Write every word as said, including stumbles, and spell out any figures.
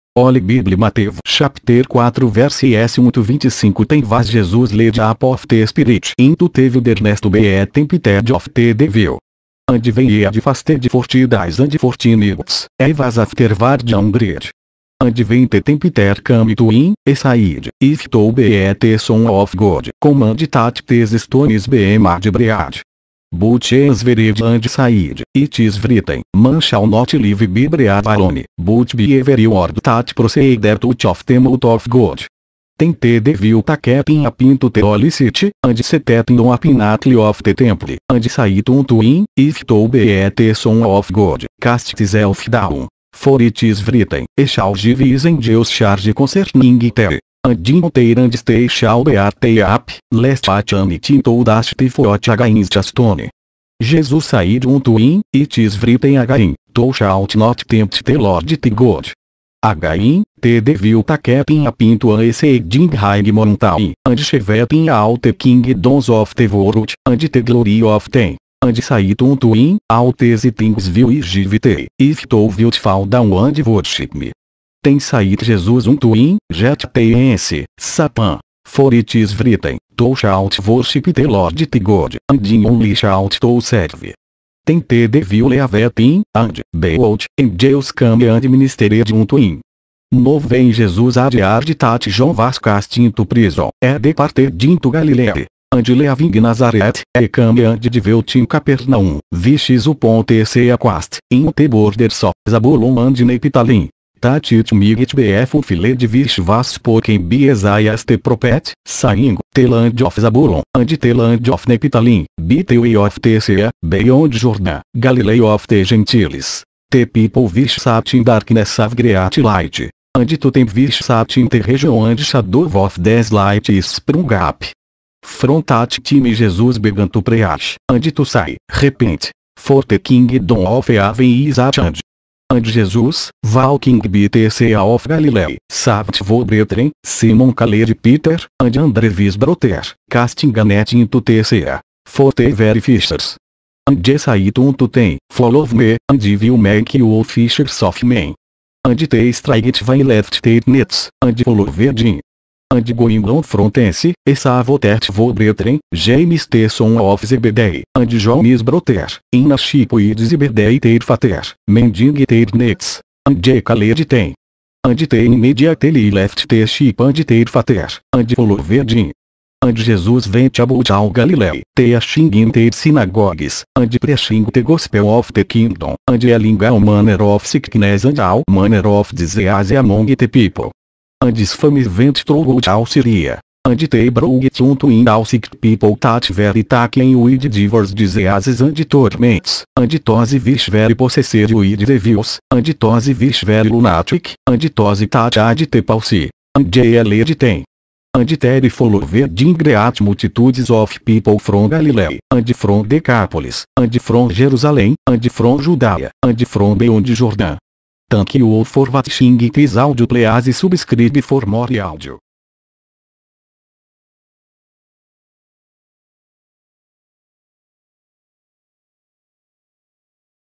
Holy Bible Mathew chapter quatro verse cento e vinte e cinco tem vas Jesus led up of the Spirit into the wilderness to be tempted of the devil. And when ye had fasted forty days and fourteen nights, and was afterward hungry. And when the tempter came to him, he said, if thou be the Son of God, command that these stones be made bread. But Jesus and said, it is written, man shall not live by bread alone, but by every word that proceedeth out of the mouth of God. Then the devil took him up into the holy city, and set him on a pinnacle of the temple, and said unto him, if thou be the Son of God, cast thyself down, for it is written, he shall give his angels charge concerning thee. And in their hands they shall bear thee up, lest a anything thou dash thee foot against a stone. Jesus said unto him, it is written again, thou shalt not tempt the Lord thy God. Again, the devil took him up into a exceeding high mountain, and shewed him all the kingdoms of the world, and the glory of them. And said unto him, all these things will I give thee, if thou wilt fall down and worship me. Then said Jesus unto him, get thee hence, Satan, for it is written, thou shalt worship the Lord thy God, and him only shalt thou serve. Then the devil left him, and, behold, angels came and ministered unto him. No when Jesus had heard that John was cast into prison, he departed into Galilee. And leaving Nazareth, he came and dwelt in Capernaum, which is upon the sea coast, in the borders of Zabulon and Naphtali. That it might be fulfilled which was spoken by Isaiah the prophet, saying, the land of Zabulon, and the land of Naphtali, by the way of the sea, beyond Jordan, Galilee of the Gentiles. The people which sat in darkness have great light, and to them which sat in the region and shadow of death light is sprung up. From that time Jesus began to preach, and to say, repent, for the kingdom of heaven is at hand. And Jesus, walking by the sea of Galilee, saved four brethren, Simon called Peter, and Andrew his brother, casting a net into the sea, for they were fishers. And he said unto them, follow me, and I will make you fishers of men. And they strayed and left their nets, and followed him. And going on from thence, he saved that four brethren, James the son of Zebedee, and John his brother, in a ship with Zebedee their father, mending their nets. And they called them. And they immediately left the ship and their father, and followed him. And Jesus went about all Galilee, teaching in their synagogues, and preaching the gospel of the kingdom, and healing all manner of sickness and all manner of disease among the people. And his fame went throughout all Syria, and they brought it unto him all sick people that were taken with divers diseases and torments, and those which were possessed with devils, and those which were lunatic, and those that had the palsy, and they healed them. And there followed him great multitudes of people from Galilee, and from Decapolis, and from Jerusalem, and from Judea, and from beyond Jordan. Thank you all for watching this audio. Please subscribe for more audio.